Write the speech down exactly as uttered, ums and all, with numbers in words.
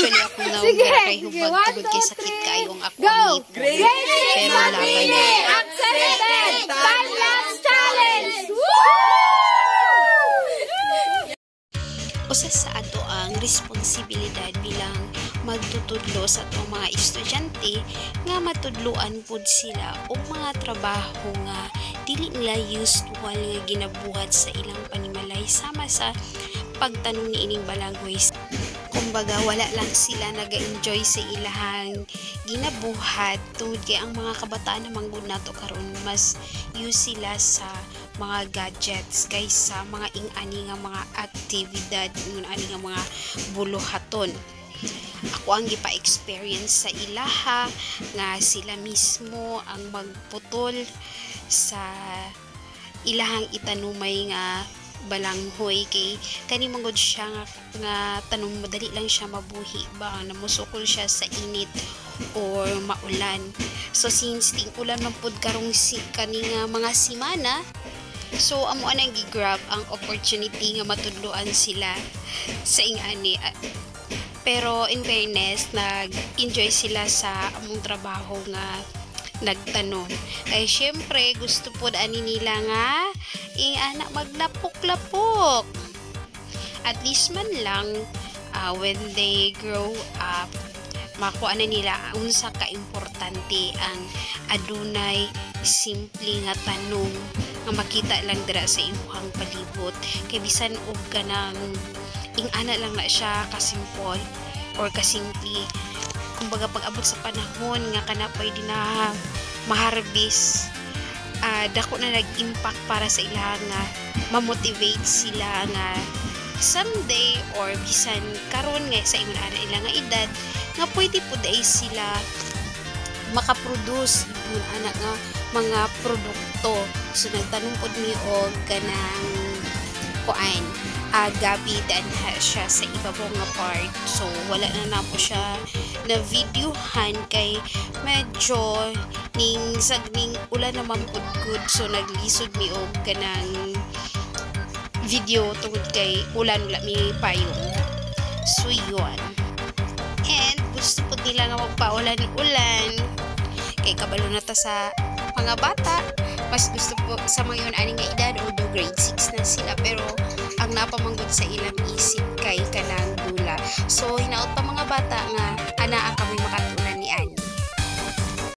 Actually, ako na umira kay hubag tugod kay sakit kayong ako ang ngipon. Pero wala pa yun. Accepted! Time-lapse challenge! Usa sa ato ang responsibilidad bilang magtutudlo sa atong mga estudyante nga matudloan pud sila o mga trabaho nga dili nila usual nga ginabuhat sa ilang panimalay sama sa pagtanong ni ining balanghoy. Kumbaga wala lang sila naga-enjoy sa ilahang ginabuhat tungod kay ang mga kabataan na manggod nato karon mas use sila sa mga gadgets kaysa mga ing-ani nga mga aktibidad ing-ani nga mga buluhaton. Ako ang gipa-experience sa ilaha nga sila mismo ang magputol sa ilahang itanumay nga balanghoy kay kani manggod siya nga, nga tanong madali lang siya mabuhi ba na musukol siya sa init or maulan. So since ting ulan man pud karong si kani nga mga simana, so amo anang gi-grab ang opportunity nga matudloan sila sa ing-ani. Pero in fairness, nag-enjoy sila sa among trabaho nga nagtanong. Kaya syempre, gusto po ani nila nga eh, anak maglapok-lapok. At least man lang, uh, when they grow up, makuha na nila unsa ka-importante ang adunay simple nga tanong nga makita lang dira sa imuhang palibot. Kay bisan og kanang ing-ana lang na siya kasimple or kasimple. Kumbaga pag-abot sa panahon nga kana pwede na maharbis, uh, dako na nag-impact para sa ilang nga ma-motivate sila nga someday or bisan karon nga sa ingon ana ilang nga edad nga pwede po dai sila makaproduce ingon ana nga mga produkto. So nagtanong pod mi og kanang kuan Uh, gabi dan siya sa ibabaw nga part. So wala na na po siya na videohan kay medyo ning sagning ulan naman pud good. So naglisod mi og kanang video tungod kay ulan wala mi payong. So yun. And gusto po nila nga magpaulan-ulan kay kabalo na ta sa mga bata. Mas gusto po sa mga yun aning nga edad although grade six na sila pero ang napamanggod sa ilang isip kay kanang dula. So hinaot pa mga bata nga ana kami makat